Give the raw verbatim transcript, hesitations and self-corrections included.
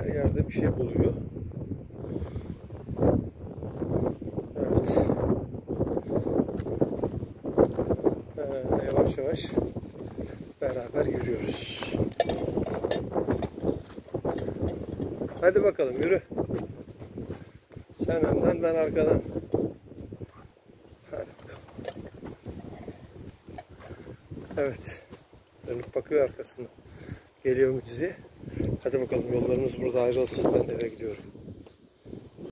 Her yerde bir şey buluyor. Evet. Ee, yavaş yavaş beraber yürüyoruz. Hadi bakalım yürü. Sen önden, ben arkadan. Hadi bakalım. Evet. Dönüp bakıyor arkasına. Geliyor mu dizi? Hadi bakalım, yollarımız burada ayrılsın. Ben eve gidiyorum.